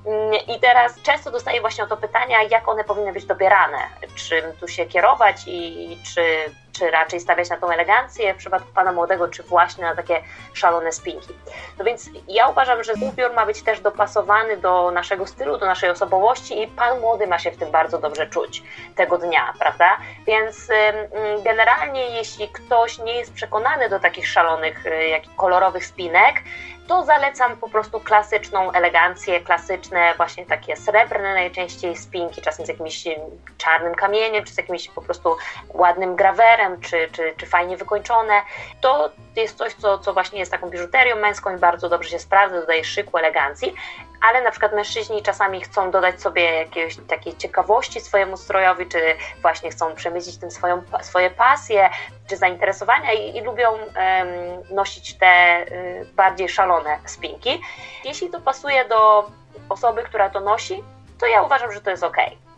I teraz często dostaję właśnie o to pytania, jak one powinny być dobierane, czym tu się kierować i czy, czy raczej stawiać na tą elegancję w przypadku pana młodego, czy właśnie na takie szalone spinki. No więc ja uważam, że ubiór ma być też dopasowany do naszego stylu, do naszej osobowości i pan młody ma się w tym bardzo dobrze czuć tego dnia, prawda? Więc generalnie jeśli ktoś nie jest przekonany do takich szalonych, jak kolorowych spinek, to zalecam po prostu klasyczną elegancję, klasyczne właśnie takie srebrne najczęściej spinki, czasem z jakimś czarnym kamieniem, czy z jakimś po prostu ładnym grawerem, czy, czy, czy fajnie wykończone. To jest coś, co, co właśnie jest taką biżuterią męską i bardzo dobrze się sprawdza, dodaje szyku, elegancji, ale na przykład mężczyźni czasami chcą dodać sobie jakiegoś takiej ciekawości swojemu strojowi, czy właśnie chcą przemycić tym swoją, swoje pasje, czy zainteresowania i, i lubią um, nosić te y, bardziej szalone spinki. Jeśli to pasuje do osoby, która to nosi, to ja uważam, że to jest okej. Okay.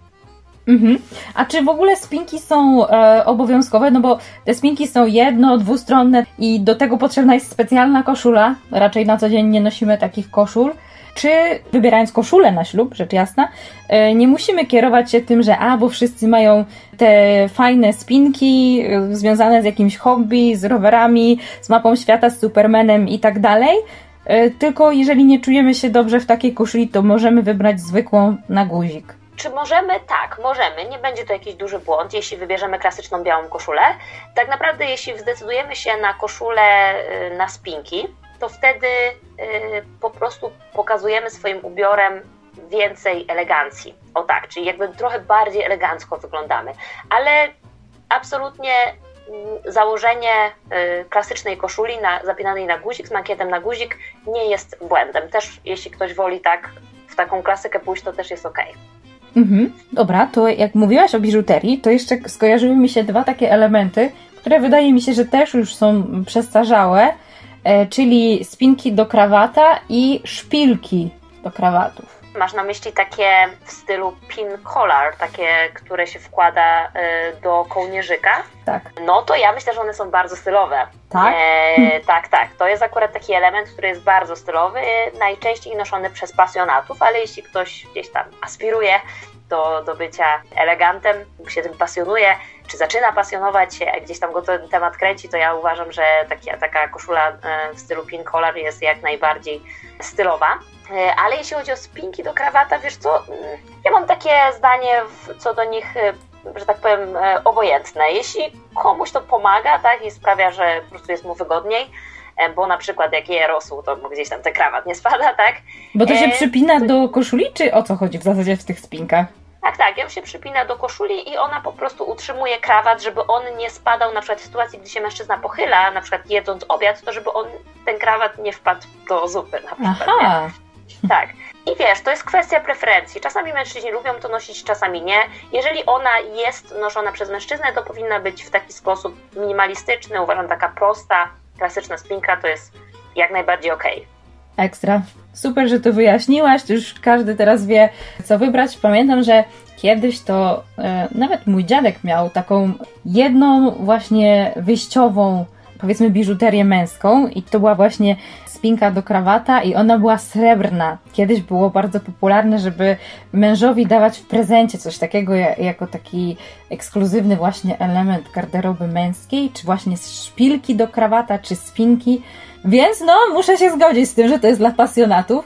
Mhm. A czy w ogóle spinki są e, obowiązkowe? No bo te spinki są jedno-, dwustronne i do tego potrzebna jest specjalna koszula. Raczej na co dzień nie nosimy takich koszul. Czy wybierając koszulę na ślub, rzecz jasna, e, nie musimy kierować się tym, że a, bo wszyscy mają te fajne spinki e, związane z jakimś hobby, z rowerami, z mapą świata, z Supermanem i tak dalej. E, tylko jeżeli nie czujemy się dobrze w takiej koszuli, to możemy wybrać zwykłą na guzik. Czy możemy? Tak, możemy. Nie będzie to jakiś duży błąd, jeśli wybierzemy klasyczną białą koszulę. Tak naprawdę, jeśli zdecydujemy się na koszulę na spinki, to wtedy po prostu pokazujemy swoim ubiorem więcej elegancji. O tak, czyli jakby trochę bardziej elegancko wyglądamy. Ale absolutnie założenie klasycznej koszuli na, zapinanej na guzik, z mankietem na guzik nie jest błędem. Też jeśli ktoś woli tak w taką klasykę pójść, to też jest okej. Okay. Mhm. Dobra, to jak mówiłaś o biżuterii, to jeszcze skojarzyły mi się dwa takie elementy, które wydaje mi się, że też już są przestarzałe, e, czyli spinki do krawata i szpilki do krawatów. Masz na myśli takie w stylu pin collar, takie, które się wkłada y, do kołnierzyka? Tak. No to ja myślę, że one są bardzo stylowe. Tak? E, tak, tak. To jest akurat taki element, który jest bardzo stylowy, najczęściej noszony przez pasjonatów, ale jeśli ktoś gdzieś tam aspiruje do, do bycia elegantem, się tym pasjonuje, czy zaczyna pasjonować się, gdzieś tam go ten temat kręci, to ja uważam, że taki, taka koszula w stylu pin collar jest jak najbardziej stylowa. Ale jeśli chodzi o spinki do krawata, wiesz co, ja mam takie zdanie co do nich, że tak powiem, obojętne. Jeśli komuś to pomaga, tak, i sprawia, że po prostu jest mu wygodniej, bo na przykład jak je rosół, to gdzieś tam ten krawat nie spada, tak? Bo to się przypina do koszuli, czy o co chodzi w zasadzie w tych spinkach? Tak, tak, ją się przypina do koszuli i ona po prostu utrzymuje krawat, żeby on nie spadał na przykład w sytuacji, gdy się mężczyzna pochyla, na przykład jedząc obiad, to żeby on, ten krawat nie wpadł do zupy na przykład. Aha. Nie? Tak. I wiesz, to jest kwestia preferencji. Czasami mężczyźni lubią to nosić, czasami nie. Jeżeli ona jest noszona przez mężczyznę, to powinna być w taki sposób minimalistyczny. Uważam, taka prosta, klasyczna spinka to jest jak najbardziej okej. Ekstra. Super, że to wyjaśniłaś, już każdy teraz wie, co wybrać. Pamiętam, że kiedyś to e, nawet mój dziadek miał taką jedną właśnie wyjściową, powiedzmy, biżuterię męską i to była właśnie spinka do krawata i ona była srebrna. Kiedyś było bardzo popularne, żeby mężowi dawać w prezencie coś takiego jako taki ekskluzywny właśnie element garderoby męskiej, czy właśnie szpilki do krawata, czy spinki. Więc no, muszę się zgodzić z tym, że to jest dla pasjonatów.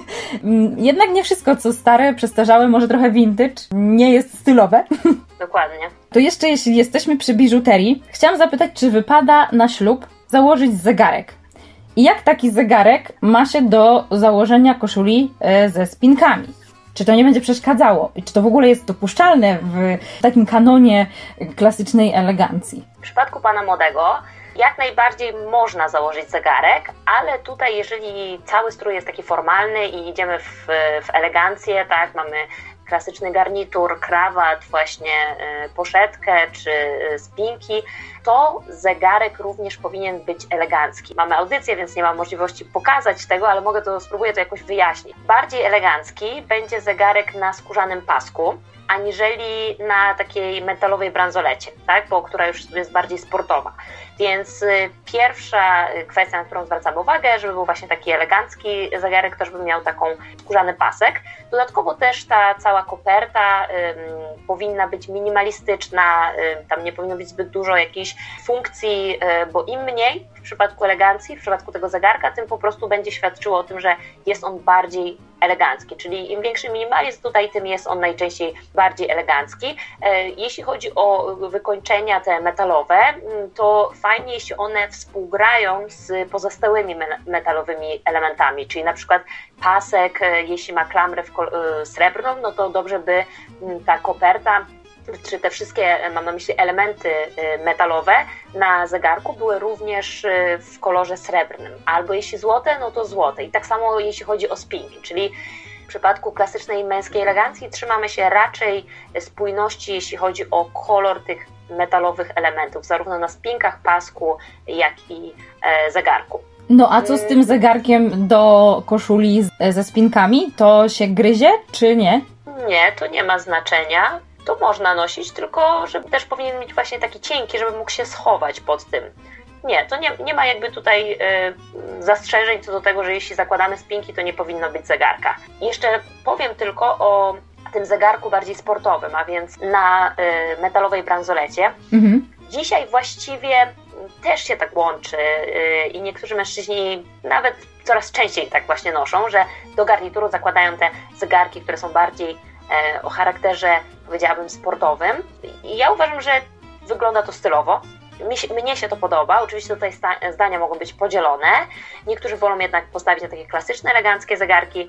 Jednak nie wszystko, co stare, przestarzałe, może trochę vintage, nie jest stylowe. Dokładnie. To jeszcze, jeśli jesteśmy przy biżuterii, chciałam zapytać, czy wypada na ślub założyć zegarek? I jak taki zegarek ma się do założenia koszuli ze spinkami? Czy to nie będzie przeszkadzało? I czy to w ogóle jest dopuszczalne w takim kanonie klasycznej elegancji? W przypadku pana młodego jak najbardziej można założyć zegarek, ale tutaj jeżeli cały strój jest taki formalny i idziemy w, w elegancję, tak, mamy klasyczny garnitur, krawat, właśnie poszetkę czy spinki, to zegarek również powinien być elegancki. Mamy audycję, więc nie mam możliwości pokazać tego, ale mogę to, spróbuję to jakoś wyjaśnić. Bardziej elegancki będzie zegarek na skórzanym pasku, aniżeli na takiej metalowej bransolecie, tak? Bo która już jest bardziej sportowa. Więc y, pierwsza kwestia, na którą zwracam uwagę, żeby był właśnie taki elegancki zegarek, też by miał taką skórzany pasek. Dodatkowo też ta cała koperta y, powinna być minimalistyczna, y, tam nie powinno być zbyt dużo jakichś funkcji, y, bo im mniej w przypadku elegancji, w przypadku tego zegarka, tym po prostu będzie świadczyło o tym, że jest on bardziej elegancki, czyli im większy minimalizm tutaj, tym jest on najczęściej bardziej elegancki. Jeśli chodzi o wykończenia te metalowe, to fajnie, jeśli one współgrają z pozostałymi metalowymi elementami, czyli na przykład pasek, jeśli ma klamrę srebrną, no to dobrze by ta koperta czy te wszystkie, mam na myśli, elementy metalowe na zegarku były również w kolorze srebrnym. Albo jeśli złote, no to złote. I tak samo jeśli chodzi o spinki, czyli w przypadku klasycznej męskiej elegancji trzymamy się raczej spójności, jeśli chodzi o kolor tych metalowych elementów, zarówno na spinkach, pasku, jak i zegarku. No a co z tym zegarkiem do koszuli ze spinkami? To się gryzie, czy nie? Nie, to nie ma znaczenia. To można nosić, tylko żeby też powinien mieć właśnie taki cienki, żeby mógł się schować pod tym. Nie, to nie, nie ma jakby tutaj y, zastrzeżeń co do tego, że jeśli zakładamy spinki, to nie powinno być zegarka. Jeszcze powiem tylko o tym zegarku bardziej sportowym, a więc na y, metalowej bransolecie. Mhm. Dzisiaj właściwie też się tak łączy y, i niektórzy mężczyźni nawet coraz częściej tak właśnie noszą, że do garnituru zakładają te zegarki, które są bardziej o charakterze, powiedziałabym, sportowym. I ja uważam, że wygląda to stylowo. Mnie się to podoba. Oczywiście tutaj zdania mogą być podzielone. Niektórzy wolą jednak postawić na takie klasyczne, eleganckie zegarki,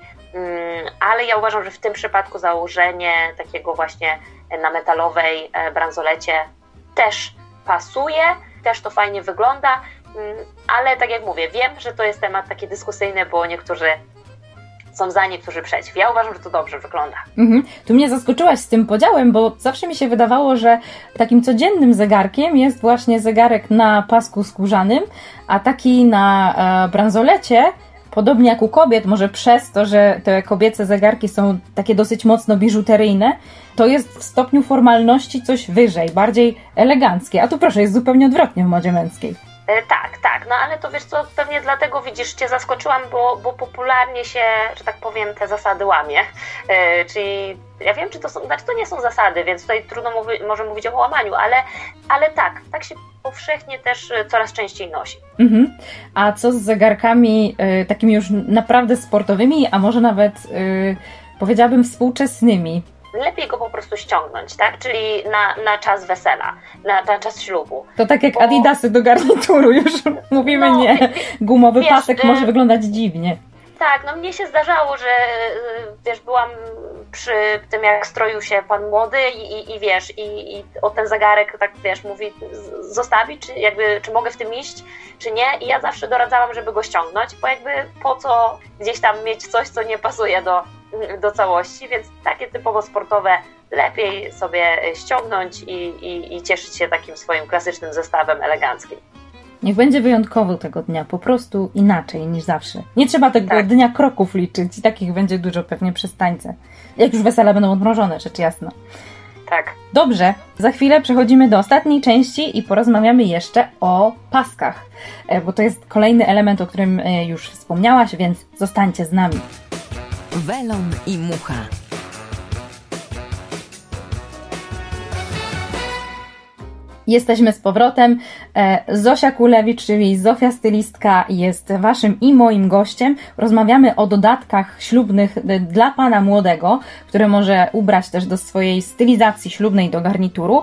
ale ja uważam, że w tym przypadku założenie takiego właśnie na metalowej bransolecie też pasuje, też to fajnie wygląda, ale tak jak mówię, wiem, że to jest temat taki dyskusyjny, bo niektórzy są za, niektórzy przeciw. Ja uważam, że to dobrze wygląda. Mhm. Tu mnie zaskoczyłaś z tym podziałem, bo zawsze mi się wydawało, że takim codziennym zegarkiem jest właśnie zegarek na pasku skórzanym, a taki na e, bransolecie, podobnie jak u kobiet, może przez to, że te kobiece zegarki są takie dosyć mocno biżuteryjne, to jest w stopniu formalności coś wyżej, bardziej eleganckie. A tu proszę, jest zupełnie odwrotnie w modzie męskiej. Tak, tak, no ale to wiesz co, pewnie dlatego widzisz, cię zaskoczyłam, bo, bo popularnie się, że tak powiem, te zasady łamie, yy, czyli ja wiem, czy to są, znaczy to nie są zasady, więc tutaj trudno mówi, może mówić o łamaniu, ale, ale tak, tak się powszechnie też coraz częściej nosi. Mhm. A co z zegarkami yy, takimi już naprawdę sportowymi, a może nawet yy, powiedziałabym współczesnymi? Lepiej go po prostu ściągnąć, tak? Czyli na, na czas wesela, na, na czas ślubu. To tak jak bo... adidasy do garnituru już mówimy, no, nie. Gumowy wiesz, pasek może wyglądać dziwnie. Tak, no mnie się zdarzało, że wiesz, byłam przy tym, jak stroił się pan młody i, i, i wiesz, i, i o ten zegarek, tak wiesz, mówi, zostawić, czy jakby, czy mogę w tym iść, czy nie. I ja zawsze doradzałam, żeby go ściągnąć, bo jakby po co gdzieś tam mieć coś, co nie pasuje do do całości, więc takie typowo sportowe lepiej sobie ściągnąć i, i, i cieszyć się takim swoim klasycznym zestawem eleganckim. Niech będzie wyjątkowo tego dnia, po prostu inaczej niż zawsze. Nie trzeba tego tak. dnia kroków liczyć i takich będzie dużo pewnie przez tańce. Jak już wesela będą odmrożone, rzecz jasna. Tak. Dobrze, za chwilę przechodzimy do ostatniej części i porozmawiamy jeszcze o paskach, bo to jest kolejny element, o którym już wspomniałaś, więc zostańcie z nami. Welon i mucha. Jesteśmy z powrotem. Zosia Kulewicz, czyli Zofia Stylistka, jest waszym i moim gościem. Rozmawiamy o dodatkach ślubnych dla pana młodego, które może ubrać też do swojej stylizacji ślubnej, do garnituru.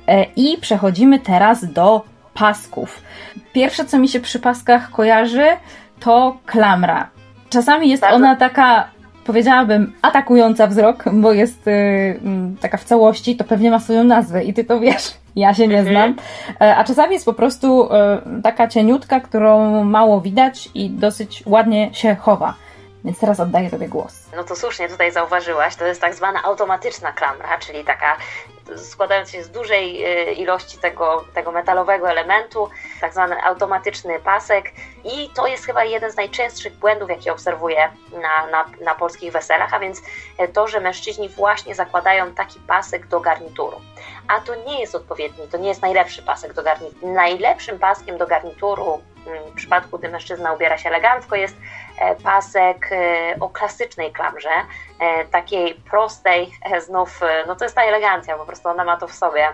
I przechodzimy teraz do pasków. Pierwsze, co mi się przy paskach kojarzy, to klamra. Czasami jest Bardzo. ona taka, powiedziałabym, atakująca wzrok, bo jest yy, taka w całości, to pewnie ma swoją nazwę i ty to wiesz. Ja się nie znam. A czasami jest po prostu taka cieniutka, którą mało widać i dosyć ładnie się chowa. Więc teraz oddaję tobie głos. No to słusznie tutaj zauważyłaś, to jest tak zwana automatyczna klamra, czyli taka składająca się z dużej ilości tego, tego metalowego elementu, tak zwany automatyczny pasek i to jest chyba jeden z najczęstszych błędów, jakie obserwuję na, na, na polskich weselach, a więc to, że mężczyźni właśnie zakładają taki pasek do garnituru. A to nie jest odpowiedni, to nie jest najlepszy pasek do garnituru. Najlepszym paskiem do garnituru w przypadku, gdy mężczyzna ubiera się elegancko, jest pasek o klasycznej klamrze, takiej prostej, znów, no to jest ta elegancja, po prostu ona ma to w sobie,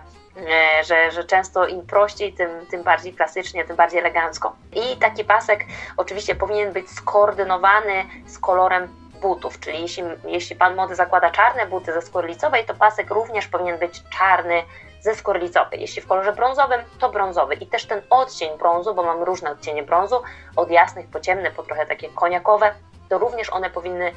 że, że często im prościej, tym, tym bardziej klasycznie, tym bardziej elegancko. I taki pasek oczywiście powinien być skoordynowany z kolorem butów, czyli jeśli, jeśli pan młody zakłada czarne buty ze skóry licowej, to pasek również powinien być czarny ze skóry licowej. Jeśli w kolorze brązowym, to brązowy. I też ten odcień brązu, bo mamy różne odcienie brązu, od jasnych po ciemne, po trochę takie koniakowe, to również one powinny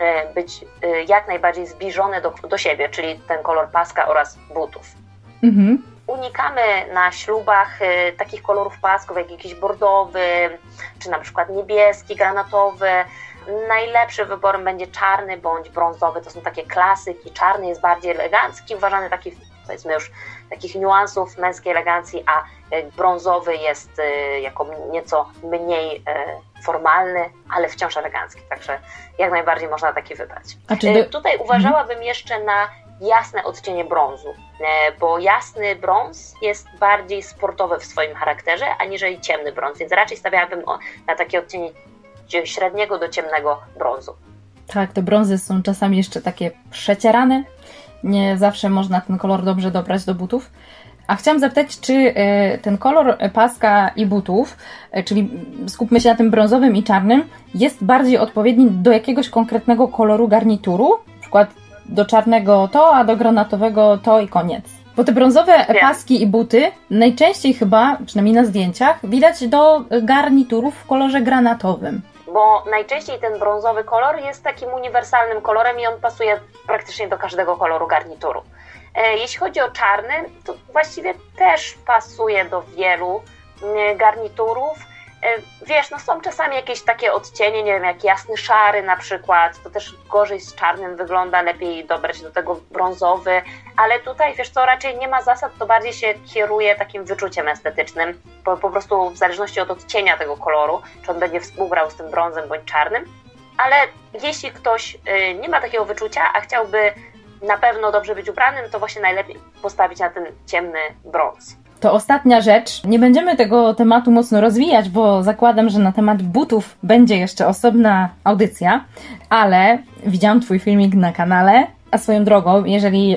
być jak najbardziej zbliżone do, do siebie, czyli ten kolor paska oraz butów. Mhm. Unikamy na ślubach y, takich kolorów pasków, jak jakiś bordowy, czy na przykład niebieski, granatowy. Najlepszym wyborem będzie czarny bądź brązowy, to są takie klasyki. Czarny jest bardziej elegancki, uważany taki, powiedzmy już, takich niuansów męskiej elegancji, a y, brązowy jest y, jako nieco mniej y, formalny, ale wciąż elegancki, także jak najbardziej można taki wybrać. A czy do... y, tutaj uważałabym jeszcze na jasne odcienie brązu, bo jasny brąz jest bardziej sportowy w swoim charakterze, aniżeli ciemny brąz, więc raczej stawiałabym na takie odcienie średniego do ciemnego brązu. Tak, te brązy są czasami jeszcze takie przecierane, nie zawsze można ten kolor dobrze dobrać do butów. A chciałam zapytać, czy ten kolor paska i butów, czyli skupmy się na tym brązowym i czarnym, jest bardziej odpowiedni do jakiegoś konkretnego koloru garnituru? Na przykład do czarnego to, a do granatowego to i koniec. Bo te brązowe Wiem. paski i buty najczęściej chyba, przynajmniej na zdjęciach, widać do garniturów w kolorze granatowym. Bo najczęściej ten brązowy kolor jest takim uniwersalnym kolorem i on pasuje praktycznie do każdego koloru garnituru. Jeśli chodzi o czarny, to właściwie też pasuje do wielu garniturów. Wiesz, no są czasami jakieś takie odcienie, nie wiem, jak jasny szary na przykład, to też gorzej z czarnym wygląda, lepiej dobrać do tego brązowy, ale tutaj, wiesz co, raczej nie ma zasad, to bardziej się kieruje takim wyczuciem estetycznym, po, po prostu w zależności od odcienia tego koloru, czy on będzie współgrał z tym brązem bądź czarnym, ale jeśli ktoś y, nie ma takiego wyczucia, a chciałby na pewno dobrze być ubranym, to właśnie najlepiej postawić na ten ciemny brąz. To ostatnia rzecz. Nie będziemy tego tematu mocno rozwijać, bo zakładam, że na temat butów będzie jeszcze osobna audycja, ale widziałam twój filmik na kanale, a swoją drogą, jeżeli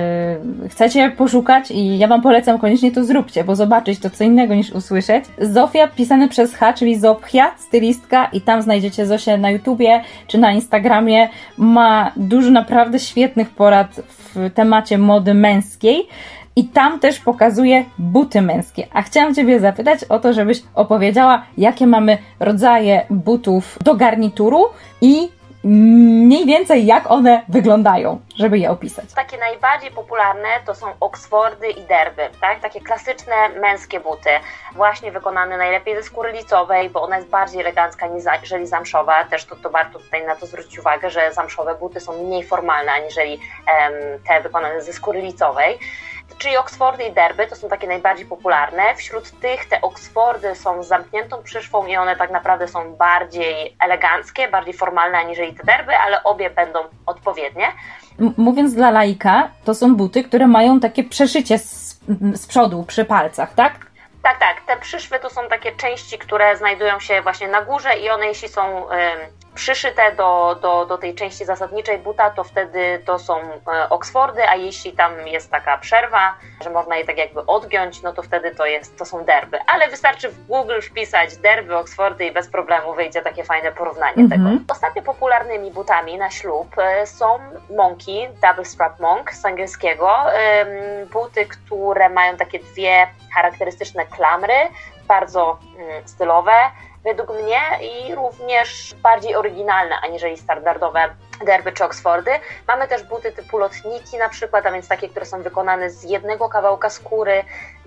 yy, chcecie poszukać i ja wam polecam, koniecznie to zróbcie, bo zobaczyć to co innego niż usłyszeć. Zofia, pisane przez H, czyli Zopchia, stylistka, i tam znajdziecie Zosię na YouTubie czy na Instagramie. Ma dużo naprawdę świetnych porad w temacie mody męskiej. I tam też pokazuje buty męskie. A chciałam ciebie zapytać o to, żebyś opowiedziała, jakie mamy rodzaje butów do garnituru i mniej więcej jak one wyglądają, żeby je opisać. Takie najbardziej popularne to są Oxfordy i Derby, tak? Takie klasyczne męskie buty, właśnie wykonane najlepiej ze skóry licowej, bo ona jest bardziej elegancka niżeli zamszowa. Też to, to warto tutaj na to zwrócić uwagę, że zamszowe buty są mniej formalne aniżeli em, te wykonane ze skóry licowej. Czyli Oxfordy i derby to są takie najbardziej popularne. Wśród tych te Oxfordy są z zamkniętą przyszwą i one tak naprawdę są bardziej eleganckie, bardziej formalne aniżeli te derby, ale obie będą odpowiednie. M- mówiąc dla laika, to są buty, które mają takie przeszycie z, z przodu przy palcach, tak? Tak, tak. Te przyszwy to są takie części, które znajdują się właśnie na górze i one jeśli są ym, przyszyte do, do, do tej części zasadniczej buta, to wtedy to są y, Oxfordy, a jeśli tam jest taka przerwa, że można je tak jakby odgiąć, no to wtedy to, jest, to są derby. Ale wystarczy w Google wpisać derby, Oxfordy i bez problemu wyjdzie takie fajne porównanie mm-hmm. tego. Ostatnio popularnymi butami na ślub y, są Monkey, Double Strap Monk z angielskiego. Y, buty, które mają takie dwie charakterystyczne klamry, bardzo y, stylowe według mnie i również bardziej oryginalne aniżeli standardowe derby czy Oxfordy. Mamy też buty typu lotniki na przykład, a więc takie, które są wykonane z jednego kawałka skóry,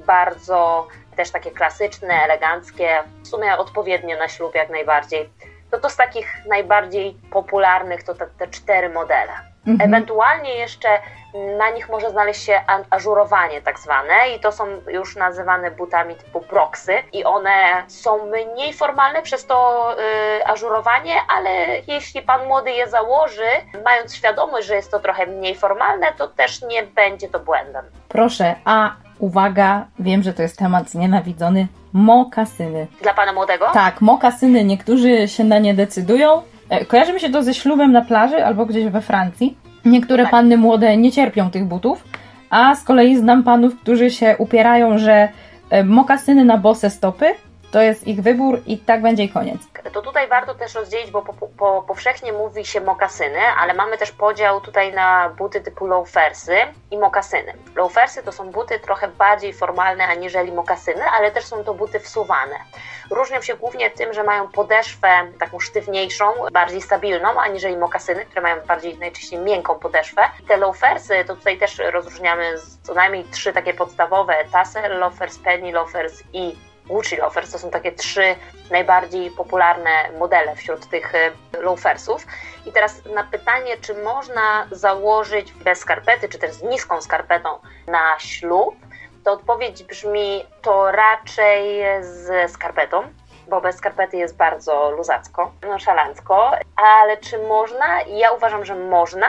bardzo też takie klasyczne, eleganckie, w sumie odpowiednio na ślub jak najbardziej. To to z takich najbardziej popularnych to te, te cztery modele. Mhm. Ewentualnie jeszcze na nich może znaleźć się ażurowanie tak zwane i to są już nazywane butami typu Broxy i one są mniej formalne przez to yy, ażurowanie, ale jeśli pan młody je założy, mając świadomość, że jest to trochę mniej formalne, to też nie będzie to błędem. Proszę, a uwaga, wiem, że to jest temat znienawidzony, mokasyny. Dla pana młodego? Tak, mokasyny, niektórzy się na nie decydują. Kojarzy mi się to ze ślubem na plaży albo gdzieś we Francji. Niektóre tak. panny młode nie cierpią tych butów, a z kolei znam panów, którzy się upierają, że mokasyny na bose stopy to jest ich wybór i tak będzie i koniec. To tutaj warto też rozdzielić, bo po, po, powszechnie mówi się mokasyny, ale mamy też podział tutaj na buty typu loafersy i mokasyny. Loafersy to są buty trochę bardziej formalne aniżeli mokasyny, ale też są to buty wsuwane. Różnią się głównie tym, że mają podeszwę taką sztywniejszą, bardziej stabilną, aniżeli mokasyny, które mają bardziej najczęściej miękką podeszwę. Te loafersy to tutaj też rozróżniamy co najmniej trzy takie podstawowe: tassel loafers, penny loafers i Gucci loafers. To są takie trzy najbardziej popularne modele wśród tych loafersów. I teraz na pytanie, czy można założyć bez skarpety, czy też z niską skarpetą na ślub, to odpowiedź brzmi: to raczej z skarpetą, bo bez skarpety jest bardzo luzacko, nonszalancko. Ale czy można? Ja uważam, że można,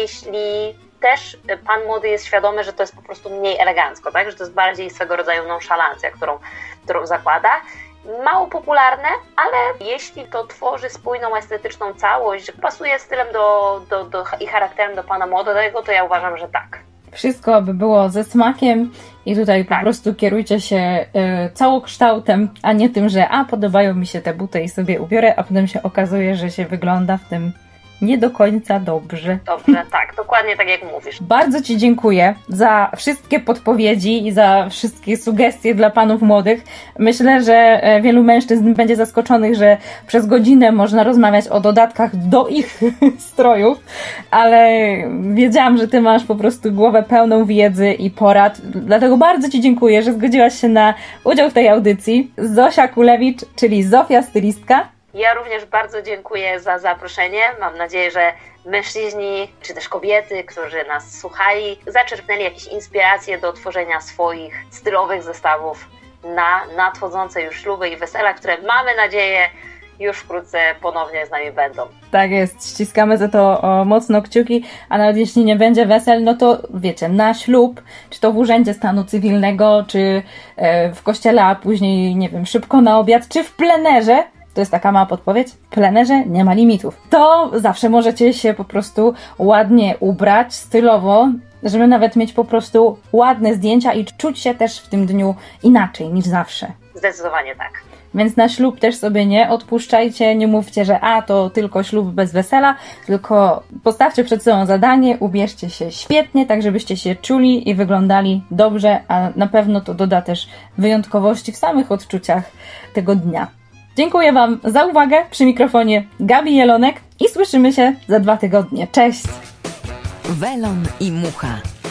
jeśli też pan młody jest świadomy, że to jest po prostu mniej elegancko, tak? Że to jest bardziej swego rodzaju nonszalancja, którą, którą zakłada. Mało popularne, ale jeśli to tworzy spójną, estetyczną całość, że pasuje stylem do, do, do, i charakterem do pana młodego, to ja uważam, że tak. Wszystko by było ze smakiem i tutaj tak. po prostu kierujcie się y, całokształtem, a nie tym, że a podobają mi się te buty i sobie ubiorę, a potem się okazuje, że się wygląda w tym nie do końca dobrze. Dobrze, tak, dokładnie tak jak mówisz. Bardzo Ci dziękuję za wszystkie podpowiedzi i za wszystkie sugestie dla panów młodych. Myślę, że wielu mężczyzn będzie zaskoczonych, że przez godzinę można rozmawiać o dodatkach do ich strojów, ale wiedziałam, że Ty masz po prostu głowę pełną wiedzy i porad. Dlatego bardzo Ci dziękuję, że zgodziłaś się na udział w tej audycji. Zosia Kulewicz, czyli Zofia Stylistka. Ja również bardzo dziękuję za zaproszenie. Mam nadzieję, że mężczyźni, czy też kobiety, którzy nas słuchali, zaczerpnęli jakieś inspiracje do tworzenia swoich stylowych zestawów na nadchodzące już śluby i wesela, które mamy nadzieję już wkrótce ponownie z nami będą. Tak jest, ściskamy za to o, mocno kciuki, a nawet jeśli nie będzie wesel, no to wiecie, na ślub, czy to w Urzędzie Stanu Cywilnego, czy e, w kościele, a później, nie wiem, szybko na obiad, czy w plenerze, to jest taka mała podpowiedź, w plenerze nie ma limitów. To zawsze możecie się po prostu ładnie ubrać, stylowo, żeby nawet mieć po prostu ładne zdjęcia i czuć się też w tym dniu inaczej niż zawsze. Zdecydowanie tak. Więc na ślub też sobie nie odpuszczajcie, nie mówcie, że a, to tylko ślub bez wesela, tylko postawcie przed sobą zadanie, ubierzcie się świetnie, tak żebyście się czuli i wyglądali dobrze, a na pewno to doda też wyjątkowości w samych odczuciach tego dnia. Dziękuję Wam za uwagę. Przy mikrofonie Gabi Jelonek i słyszymy się za dwa tygodnie. Cześć! Welon i Mucha.